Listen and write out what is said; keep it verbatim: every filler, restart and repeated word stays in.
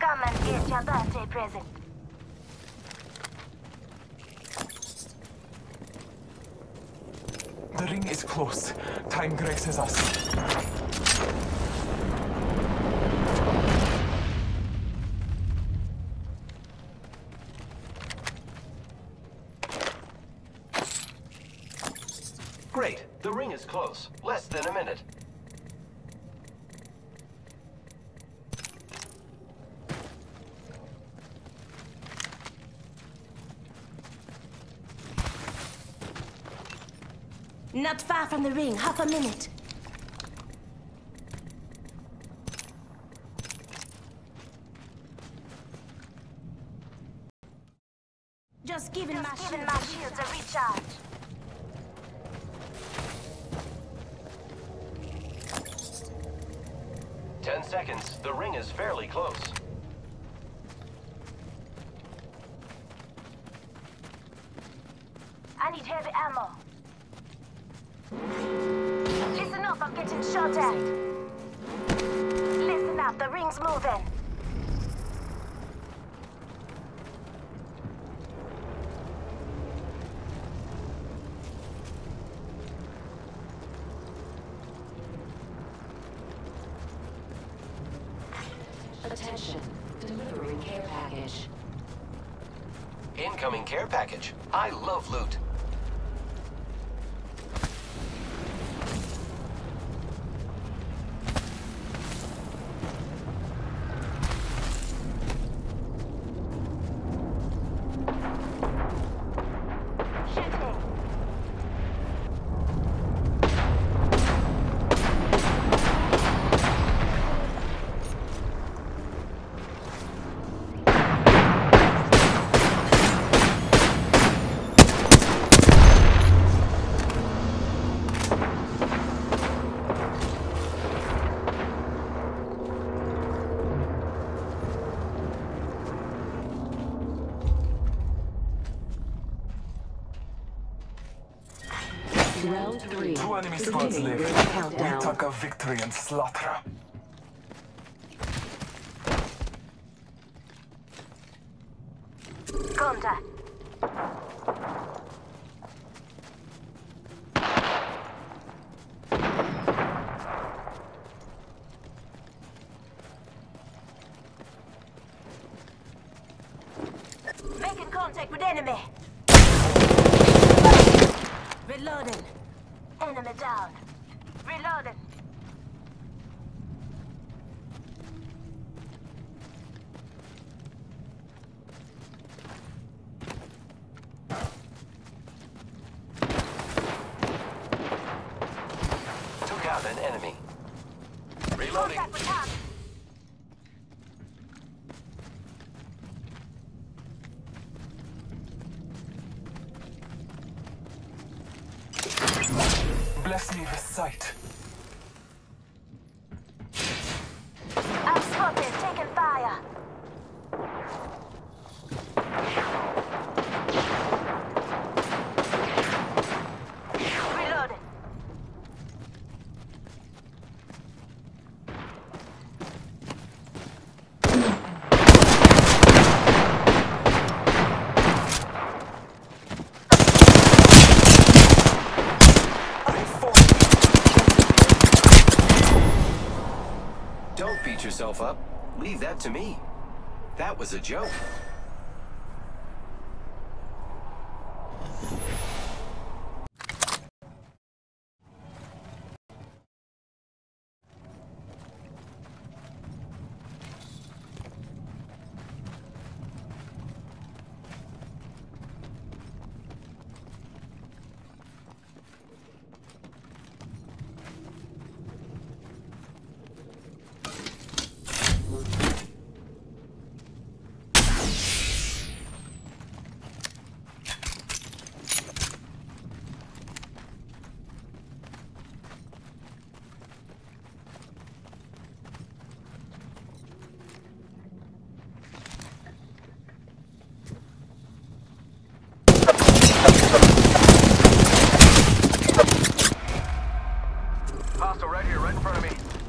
Come and get your birthday present. The ring is close. Time graces us. Great. The ring is close. Less than a minute. Not far from the ring, half a minute. Just giving my, Just giving my shields a recharge. Ten seconds. The ring is fairly close. I need heavy ammo. Listen up, I'm getting shot at. Listen up, the ring's moving. Attention, delivering care package. Incoming care package. I love loot. Round three. Two enemy squads Beginning live. ring We countdown. took a victory and slaughter. Contact. Making contact with enemy. Reloading. Enemy down. Reloading. Took out an enemy. Reloading. Contact with target. Bless me with sight. I'm spotted, taking fire. Reloading. Don't beat yourself up. Leave that to me. That was a joke. Hostile right here, right in front of me.